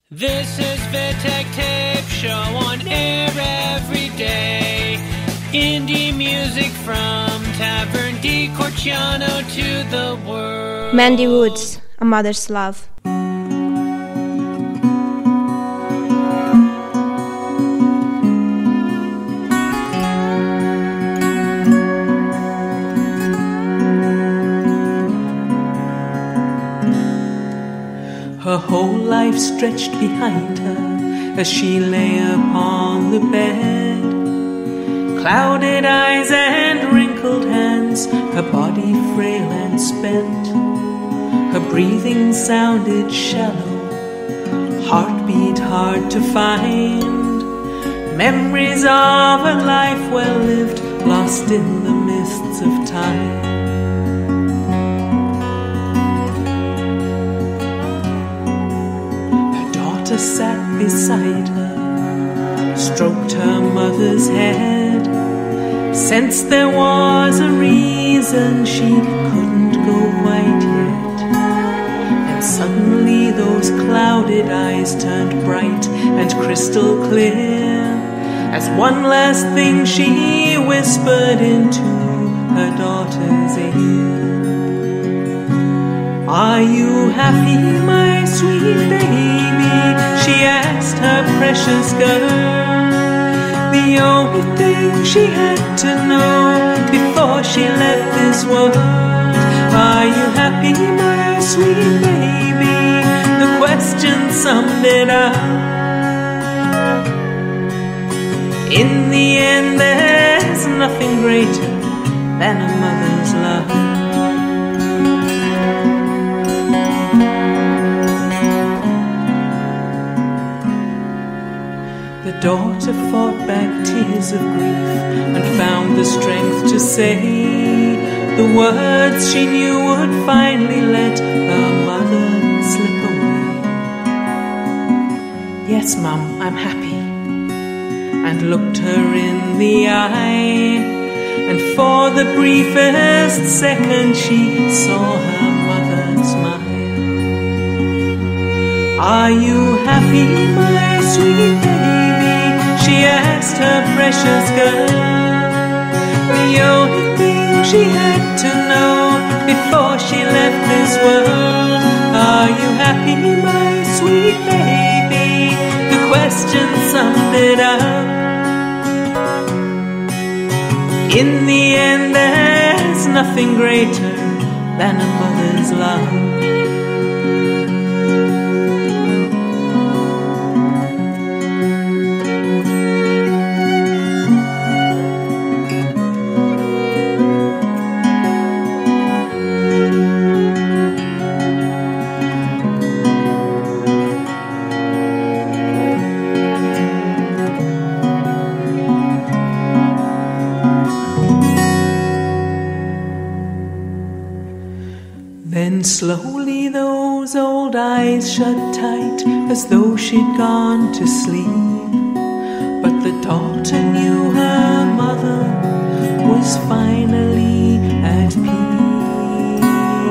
This is Vitek Tape Show on air every day. Indie music from Tavern di Corciano to the world. Mandy Woods, A Mother's Love. Her whole life stretched behind her as she lay upon the bed. Clouded eyes and wrinkled hands, her body frail and spent. Her breathing sounded shallow, heartbeat hard to find. Memories of a life well lived, lost in the mists of time. Sat beside her, stroked her mother's head, sensed there was a reason she couldn't go quite yet. And suddenly those clouded eyes turned bright and crystal clear, as one last thing she whispered into her daughter's ear. Are you happy, my sweet baby? She asked her precious girl. The only thing she had to know before she left this world. Are you happy, my sweet baby? The question summed it up. In the end, there's nothing greater than a mother's love. The daughter fought back tears of grief and found the strength to say the words she knew would finally let her mother slip away. Yes, Mum, I'm happy. And looked her in the eye, and for the briefest second she saw her mother smile. Are you happy, my sweet baby? She asked her precious girl. The only thing she had to know before she left this world. Are you happy, my sweet baby? The question summed it up. In the end, there's nothing greater than a mother's love. Then slowly those old eyes shut tight, as though she'd gone to sleep. But the daughter knew her mother was finally at peace.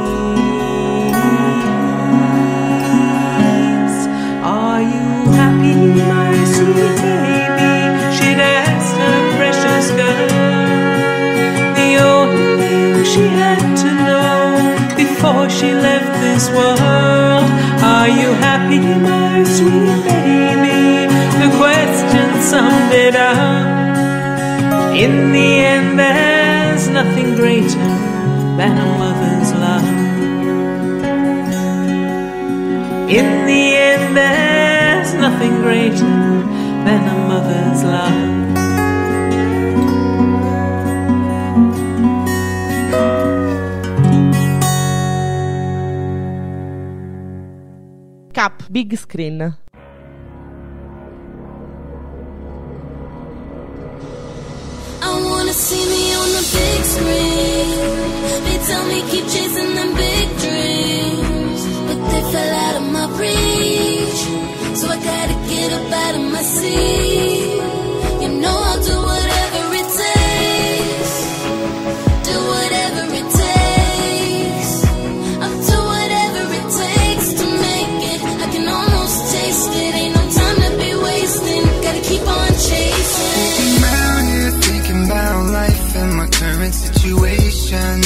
Are you happy, my sweet baby? She'd asked her precious girl. The only thing she had to know before she left this world. Are you happy, my sweet baby? The question summed it up. In the end, there's nothing greater than a mother's love. In the end, there's nothing greater than a mother's love. Cap, big screen. I wanna see me on the big screen. They tell me keep chasing them big dreams, but they fell out of my reach. So I gotta get up out of my seat. You know I'll do whatever it takes. Do whatever it takes. I'll do whatever it takes to make it. I can almost taste it. chasing. I'm out here thinking about life and my current situation.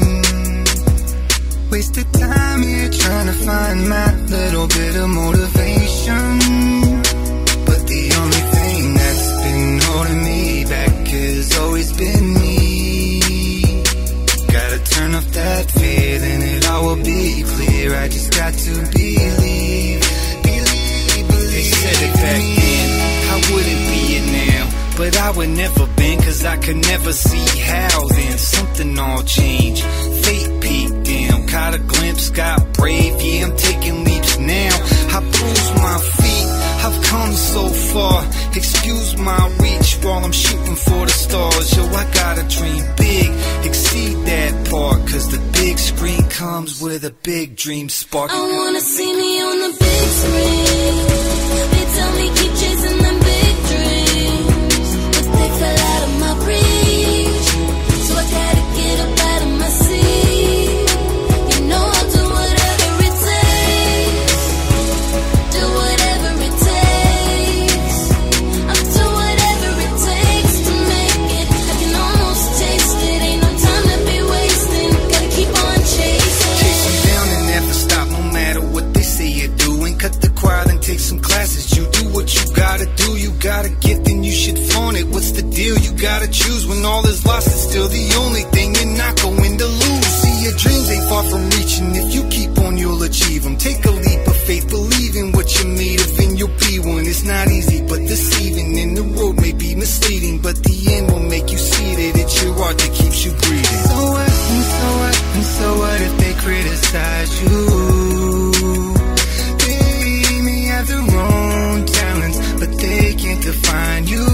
Wasted time here trying to find my little bit of motivation. But the only thing that's been holding me back has always been me. Gotta turn off that fear, then it all will be clear. I just got to believe. They said it back then, I wouldn't be it now, but I would never been, cause I could never see how. Then something all changed, fate peeked down, caught a glimpse, got brave, yeah, I'm taking leaps now. I bruised my feet, I've come so far, excuse my reach while I'm shooting for the stars. Yo, I gotta dream big, exceed that part, cause the big screen comes with a big dream spark. I wanna see me on the big screen. They tell me keep chasing them big dreams, but they fell out of my reach. So I gotta get up out of my seat. You know I'll do whatever it takes. Do whatever it takes. I'll do whatever it takes to make it. I can almost taste it. Ain't no time to be wasting. Gotta keep on chasing. Chase them down and never stop, no matter what they say you do. And cut the crowd and take some classes. You do what you gotta do. You got a gift and you should flaunt it. What's the deal? You gotta choose. When all is lost, it's still the only thing you're not going to lose. See, your dreams ain't far from reaching. If you keep on, you'll achieve them. Take a leap of faith, believe in what you're made of, and you'll be one. It's not easy, but deceiving. And the road may be misleading, but the end will make you see that it's your art that keeps you breathing. So what, and so what, and so what if they criticize you? They may have their own talents, but they can't define you.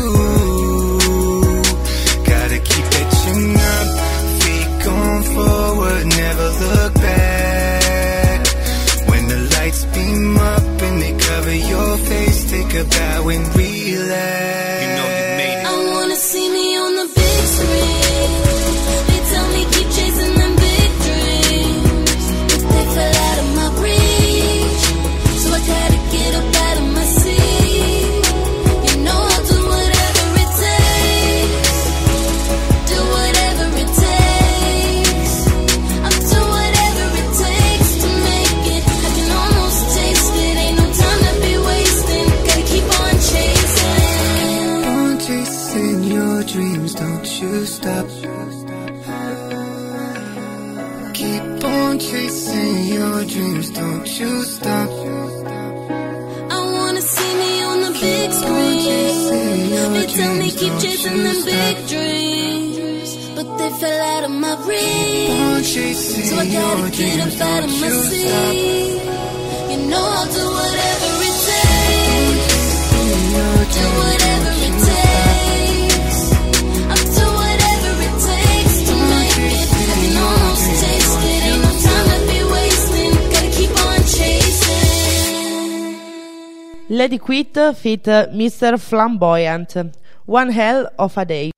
Gotta keep etching up, feet going forward, never look back. When the lights beam up and they cover your face, take a bow and relax. You know you made it. I wanna see me on the big screen. They tell me keep chasing them big dreams, but they fell out of my reach. So I gotta get up out of my seat. You know I'll do whatever it takes. Do whatever it takes. I'll do whatever it takes to make it. I can almost taste it. Ain't no time to be wasting. Gotta keep on chasing. On chasing your dreams, don't you stop. Keep on chasing your dreams, don't you stop. I wanna see me on the big screen. They tell me keep chasing them big dreams, but they fell out of my reach. So I gotta get up out of my seat. You know I'll do whatever it takes. Do whatever it takes. I'll do whatever it takes to make it. I can almost taste it. Ain't no time to be wasting. Gotta keep on chasing. Lady Quit feat Mr. Flamboyant, One Hell of a Day.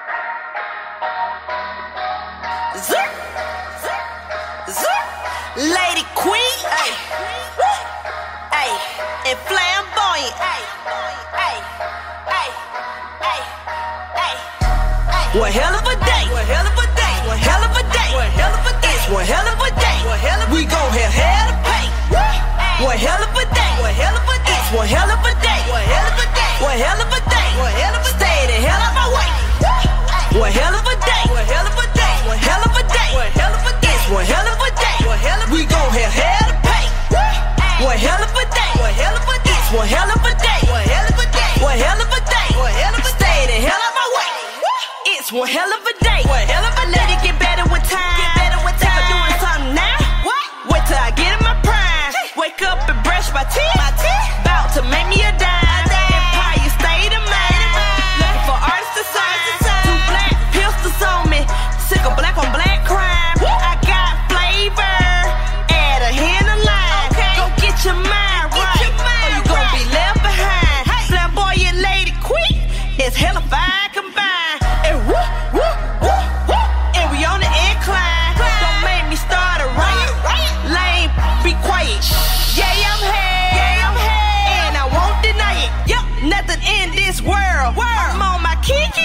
Lady Queen, ay, ay, and flamboyant, ay, ay, ay, ay, ay, ay. One hell of a day, one hell of a day, one hell of a day, one hell of a day, it's one hell of a day. We gon' have hell to pay. One hell of a day, one hell of a day, it's one hell of a day, one hell of a day, one hell of a day, one hell of a day. Stay the hell out my way. One hell of a day, one hell of a day, one hell of a day, one hell of a day, it's one hell of a day. We gon' have hell to pay. One hell of a day, one hell of a day, it's one hell of a day, one hell of a day, one hell of a day, one hell of a day. Stay the hell out my way. It's one hell of a day, one hell of a day. Let it get better with time, get better with time. If I'm doing something now, what? Wait till I get in my prime. Wake up and brush my teeth, bout to make me a dime. Empire State of Mind, looking for artists to sign. Two black pistols on me, sick of black on black crime. I got flavor, add a hand of line. Go get your mind right, or you gon' be left behind. Flamboyant Lady Queen, it's hella fine combined. And woo, woo,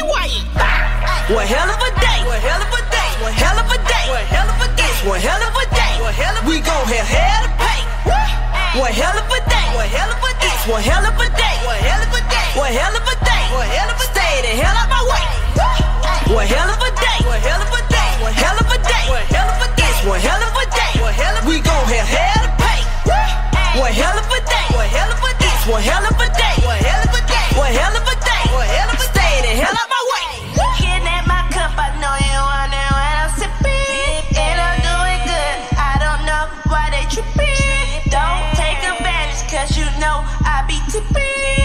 way. One hell of a day. One hell of a day. One hell of a day. One hell of a day. It's one hell of a day. We gon' have hell to pay. One hell of a day. One hell of a day. It's one hell of a day. One hell of a day. One hell of a day. One hell of a stay the hell out my way. One hell of a day. One hell of a day. One hell of a day. One hell of a day. It's one hell of a day. We gon' have hell to pay. One hell of a day. One hell of a day. It's one hell of a day. One hell of a day. One hell of a day. One hell of a stay the hell out my way. Kidnap my cup, I know you want it when I'm sipping. And I'm doing good, I don't know why they tripping. Don't take advantage, cause you know I be tipping.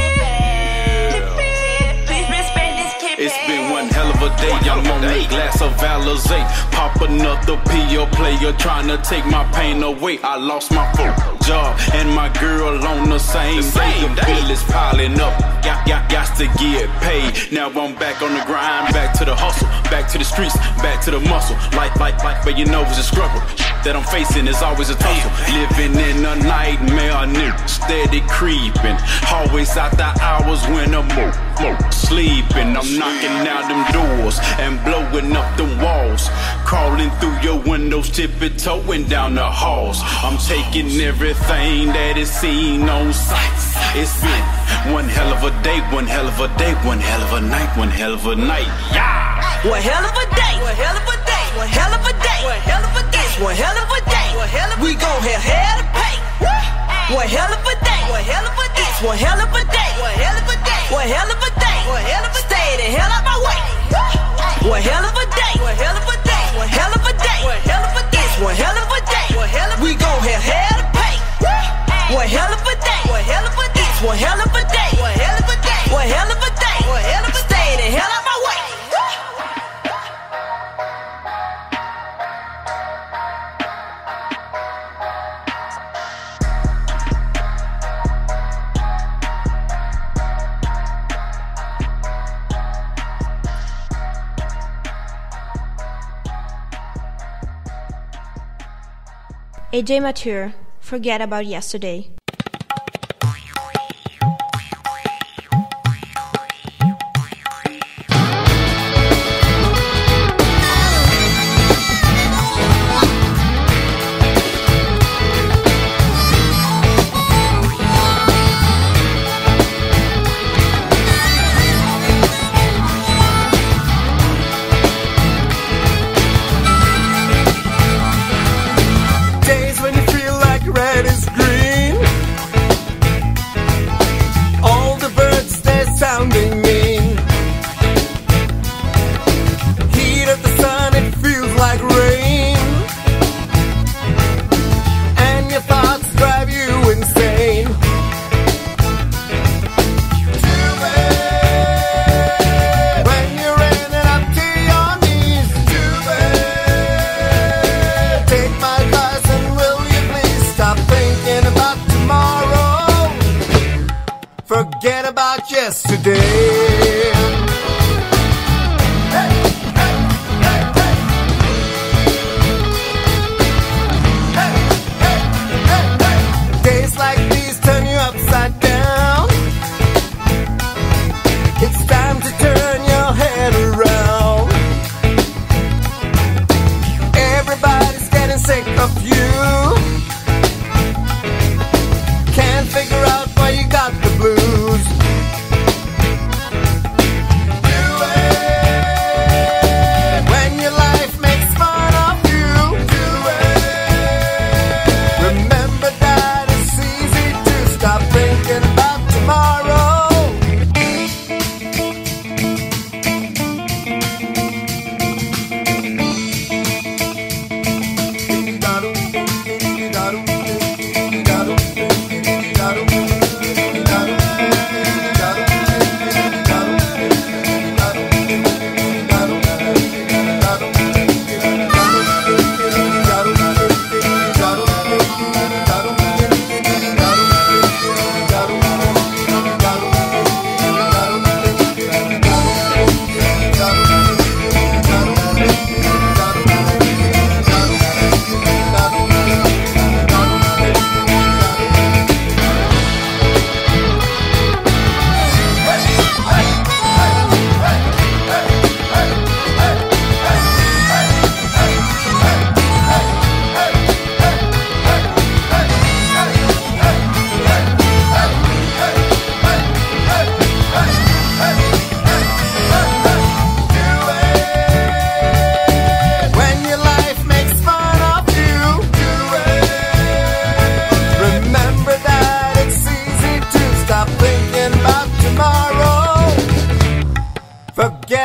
Please respect this kid. It's been one hell of a day, I'm on a glass of Alizé. Pop another PO player trying to take my pain away. I lost my full job and my girl on the same day. The bill is piling up, got to get paid. Now I'm back on the grind, back to the hustle, back to the streets, back to the muscle. Like, but you know it's a struggle that I'm facing is always a tussle. Living in a nightmare, nigga, steady creeping. Always out the hours when I'm sleeping. I'm knocking down them doors and blowing up them walls. Crawling through your windows, tippy-toeing down the halls. I'm taking everything that is seen on sight. It's been one hell of a day, one hell of a day, one hell of a night, one hell of a night. Yeah! One hell of a day. One hell of a day. One hell of a day. One hell of a day. It's one hell of a day. We gon' have hell to pay. One hell of a day. One hell of a day. It's one hell of a day. One hell of a day. One hell of a day. One hell of a stay the hell out my way. One hell of a day. One hell of a day. One hell of a day. One hell of a day. It's one hell of a day. We gon' have hell to pay. One hell of a day. One hell of a day. It's one hell of a day. One hell of a day. One hell of a day. One hell of a stay the hell out my way. AJ Mature, Forget About Yesterday. Forget about yesterday. Days like these turn you upside down. It's time to turn your head around. Everybody's getting sick of you. Can't figure out why you got the blues.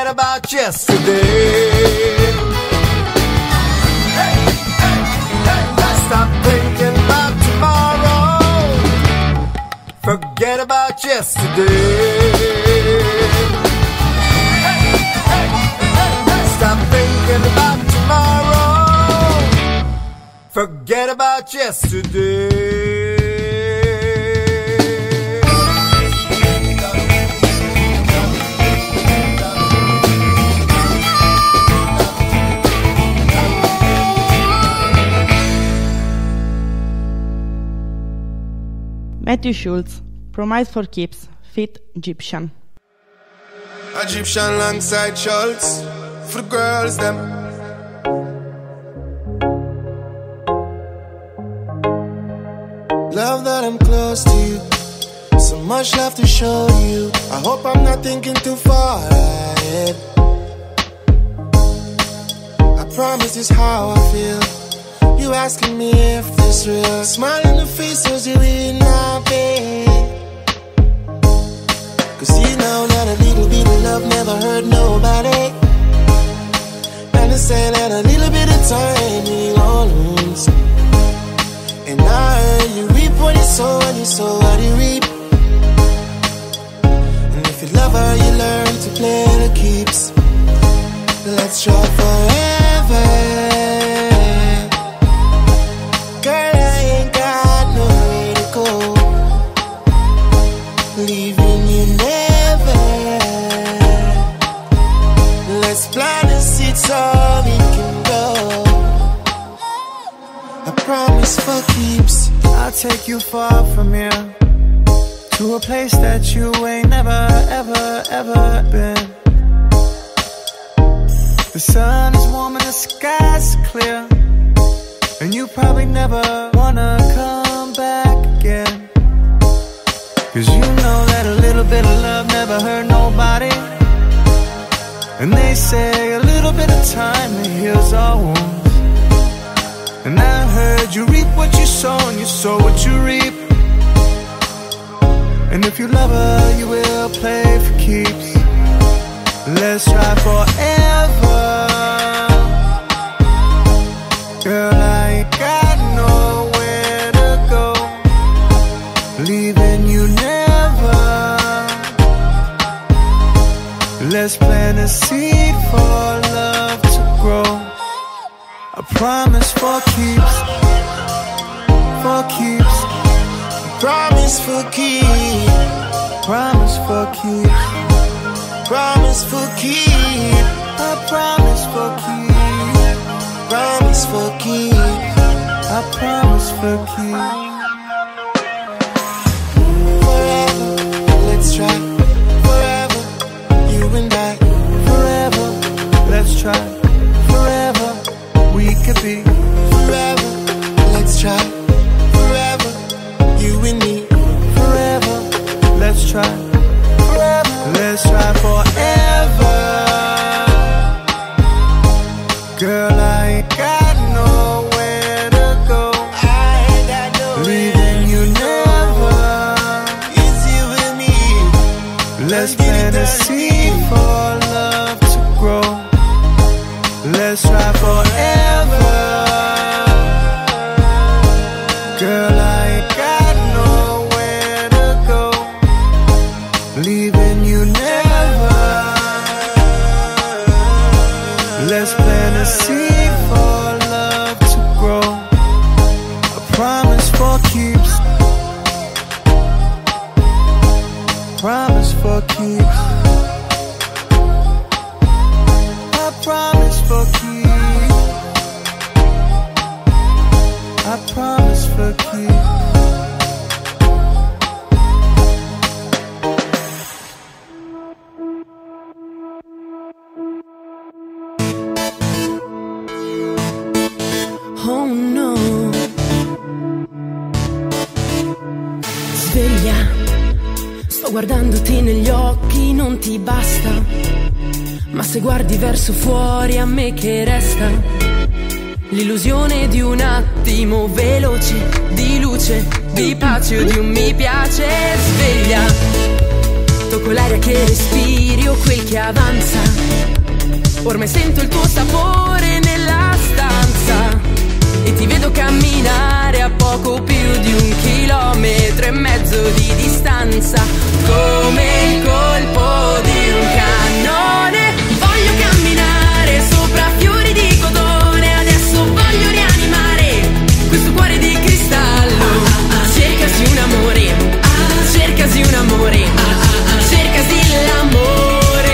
about yesterday. Stop thinking about tomorrow. Forget about yesterday. Stop thinking about tomorrow. Forget about yesterday. Matthew Schultz, Promise for Keeps, feat. Egyptian. Egyptian alongside Schultz, for the girls them. Love that I'm close to you, so much love to show you. I hope I'm not thinking too far ahead. I promise this is how I feel. You asking me if this real. Smile in the face as you in my bed. Cause you know that a little bit of love never hurt nobody. And they say that a little bit of time heal all wounds. And I heard you reap what you sow, and you sow what you reap. And if you love her, you learn to play the keeps. Let's try forever. Girl, I ain't got nowhere to go, leaving you never. Let's plant a seed so we can go. I promise for keeps. I'll take you far from here, to a place that you ain't never, ever, ever been. The sun is warm and the sky's clear, and you probably never wanna come back again. Cause you know that a little bit of love never hurt nobody. And they say a little bit of time it heals all wounds. And I heard you reap what you sow, and you sow what you reap. And if you love her, you will play for keeps. Let's try forever. Girl, I ain't got nowhere to go, leaving you never. Let's plant a seed for love to grow. I promise for keeps, for keeps. Promise for keeps. Promise for keeps. Promise for keeps. I promise for keeps. Promise for keeps. I promise for keeps. Forever, let's try. Forever, you and I. Forever, let's try. Forever, we could be. Forever, let's try. Forever, you and me. Forever, let's try. Forever, let's try forever. Girl, I ain't got nowhere to go, leaving you never. It's you and me. Let's plant a seed for love to grow. Let's try forever. Girl, I ain't got nowhere to go, leaving you never. Let's plant a seed for love to grow. I promise for keeps. Promise for keeps. I promise for keeps. I promise for keeps. Oh no. Sveglia, sto guardandoti negli occhi, non ti basta. Ma se guardi verso fuori, a me che resta? L'illusione di un attimo veloce, di luce, di pace o di un mi piace. Sveglia, Sento con l'aria che respiri o quel che avanza. Ormai sento il tuo sapore nella stanza e ti vedo camminare a poco più di 1,5 chilometri di distanza. Come il colpo di un cannone voglio camminare sopra fiori di cotone. Adesso voglio rianimare questo cuore di cristallo. Cercasi un amore, cercasi un amore, cercasi l'amore.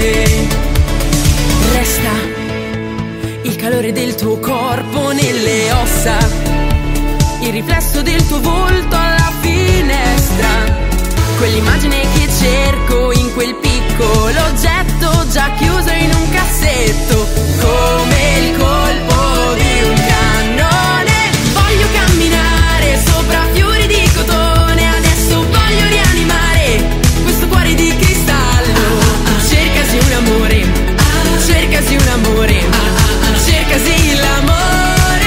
Resta il calore del tuo corpo nelle ossa, il riflesso del tuo volto alla finestra, quell'immagine che cerco in quel piccolo oggetto già chiuso in un cassetto. Come il colpo di un cannone voglio camminare sopra fiori di cotone. Adesso voglio rianimare questo cuore di cristallo. Cercasi un amore, cercasi un amore, cercasi l'amore.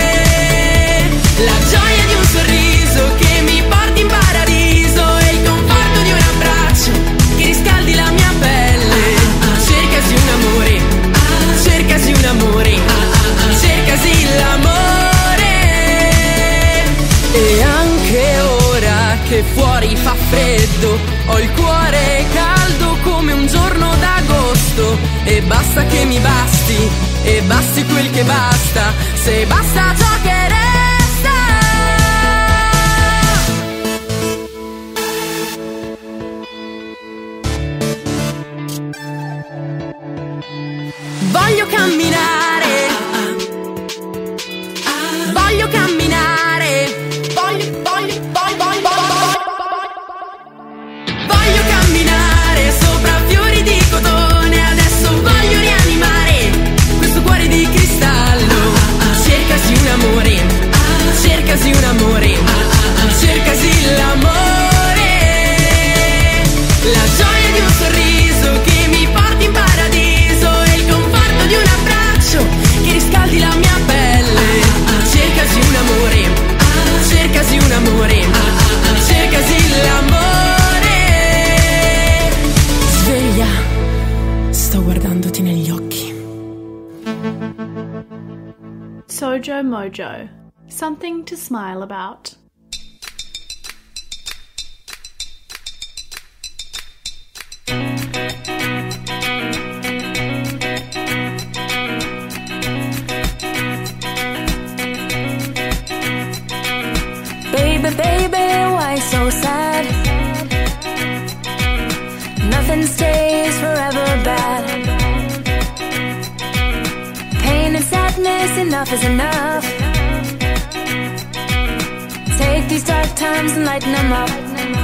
La gioia di un sorriso che mi porti in paradiso e il conforto di un abbraccio che riscaldi la mia pelle. Cercasi un amore, cercasi un amore, cercasi l'amore. E anche ora che fuori fa freddo, ho il cuore caldo come un giorno d'agosto. E basta che mi basti, e basti quel che basta, se basta ciò che resta. Voglio camminare, voglio camminare, voglio camminare sopra fiori di cotone. Adesso voglio rianimare questo cuore di cristallo. Cercasi un amore, cercasi un amore, cercasi l'amore. La gioia di un sorriso che mi porti in paradiso e il conforto di un abbraccio che riscaldi la mia pelle. Cercasi un amore, cercasi un amore, cercasi l'amore. Sveglia, sto guardandoti negli occhi. Sojo Mojo, something to smile about. Baby, baby, why so sad? Nothing stays forever bad. Pain and sadness, enough is enough. Take these dark times and lighten them up.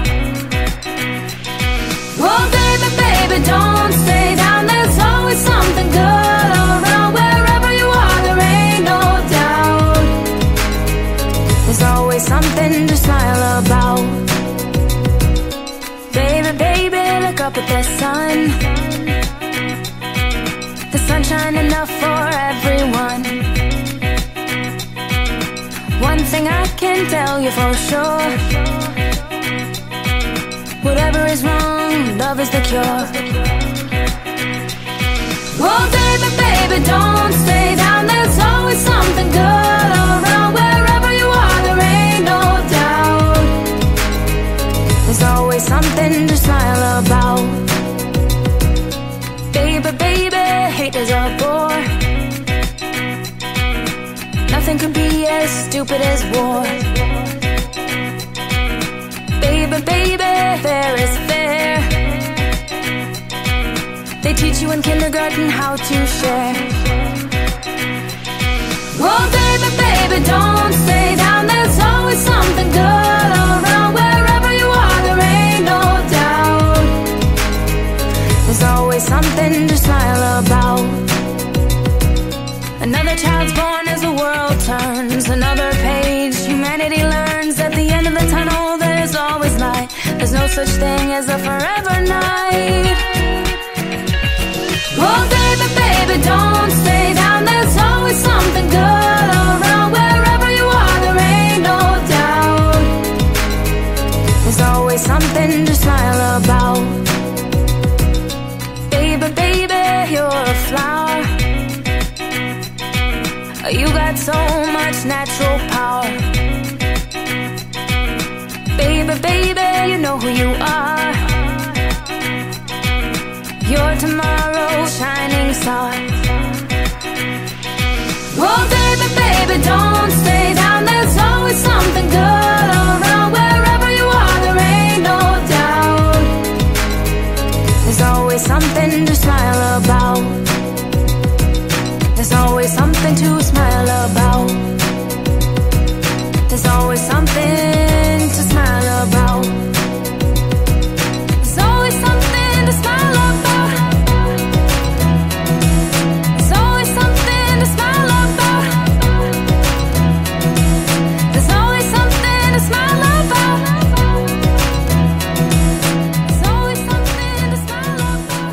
Oh baby, baby, don't stay down. There's always something good around. Wherever you are, there ain't no doubt. There's always something to smile about. Baby, baby, look up at the sun. The sunshine enough for everyone. One thing I can tell you for sure, whatever is wrong, love is the cure. Oh baby, baby, don't stay down. There's always something good around. Wherever you are, there ain't no doubt. There's always something to smile about. Baby, baby, hate is a bore. Nothing could be as stupid as war. Baby, baby, fair is fair. They teach you in kindergarten how to share. Oh baby, baby, don't stay down. There's always something good around. Wherever you are, there ain't no doubt. There's always something to smile about. Another child's born as the world turns. Another page humanity learns. At the end of the tunnel there's always light. There's no such thing as a forever night. Oh baby, baby, don't stay down. There's always something good around. Wherever you are, there ain't no doubt. There's always something to smile about. You got so much natural power. Baby, baby, you know who you are. You're tomorrow's shining star. Oh, baby, baby, don't stay down. There's always something good around. Wherever you are, there ain't no doubt. There's always something to smile about. There's always something to smile about. There's always something to smile about. There's always something to smile about. There's always something to smile about. There's always something to smile about. There's always something to smile about.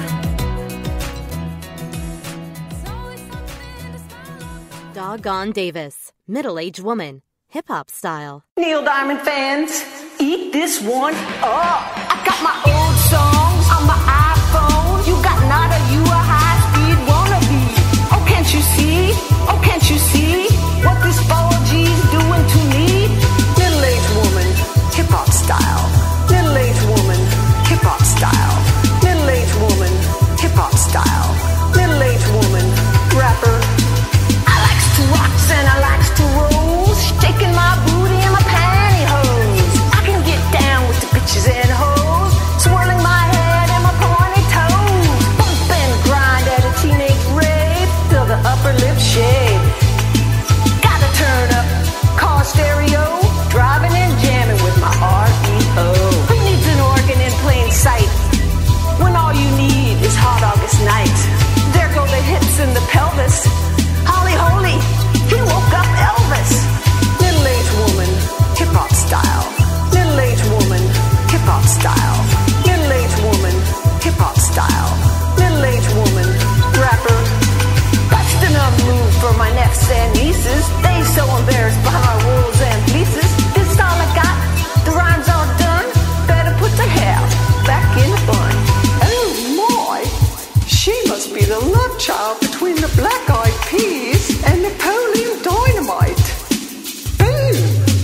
Doggone Davis, middle-aged woman, hip-hop style. Neil Diamond fans, eat this one up. I got my old songs on my iPhone. You got nada, you a high-speed wannabe. Oh, can't you see? Oh, can't you see what this 4G's doing to me? Middle-aged woman, hip-hop style. Middle-aged woman, hip-hop style. Middle-aged woman, hip-hop style. Middle-aged woman, rapper. I likes to rocks and I likes to rolls, shaking my booty and my pantyhose. I can get down with the bitches and hoes, swirling my head and my pointy toes. Bump and grind at a teenage rave till the upper lip shade. Gotta turn up car stereo, driving and jamming with my REO. Who needs an organ in plain sight when all you need is hot August night? There go the hips and the pelvis. Holly holy, he woke up Elvis. Middle-aged woman, hip-hop style. Middle-aged woman, hip-hop style. Middle-aged woman, hip-hop style. Middle-aged woman, rapper. Bustin' a move for my nephews and nieces. They so embarrassed by my rules and pieces. This all I got, the rhymes all done. Better put the hair back in the bun. Oh my, she must be the love child between the Black-Eyed Peas and Napoleon Dynamite. Boom!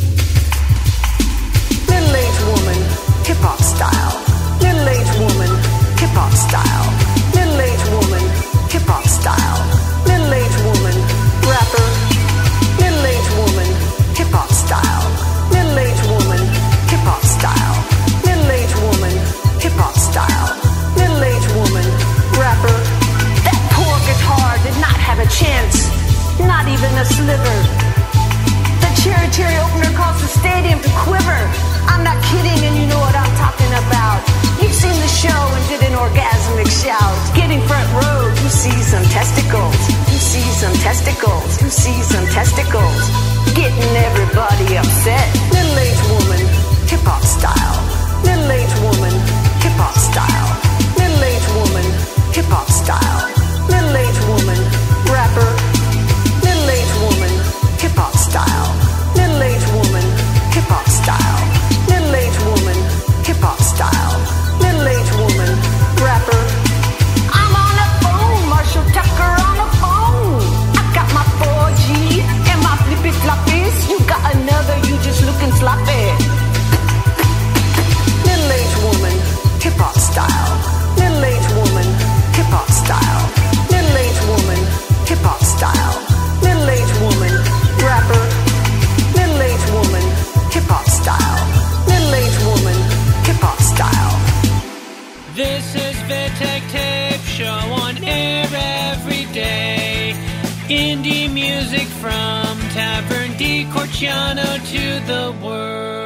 Middle-aged woman, hip-hop style. Middle-aged woman, hip-hop style. Middle-aged woman, hip-hop style. Middle-aged woman, rapper. Middle-aged woman, hip-hop style. Middle-aged woman, hip-hop style. Middle-aged woman, hip-hop style. Middle-aged woman, rapper. That poor guitar did not have a chance, not even a sliver. The cherry opener caused the stadium to quiver. I'm not kidding, and you know what I'm talking about. You've seen the show and did an orgasmic shout. Getting front row, you see some testicles. You see some testicles. You see some testicles. Getting everybody upset. Middle-aged woman, hip-hop style. Middle-aged woman, hip-hop style. Middle-aged woman, hip-hop style. Middle-aged woman, rapper. Middle-aged woman, hip-hop style. Middle-aged woman, hip-hop style. Middle-aged woman, hip-hop style. Middle-aged woman, rapper. I'm on the phone, Marshall Tucker on the phone. I got my 4G and my flippy floppies. You got another, you just looking sloppy. Middle-aged woman, hip-hop style. Middle-aged woman, hip-hop style. Middle-aged woman, hip-hop style. Middle-aged woman, rapper. Middle-aged woman, hip-hop style. Middle-aged woman, hip-hop style. This is Vitek Tape Show on air every day. Indie music from Tavern di Corciano to the world.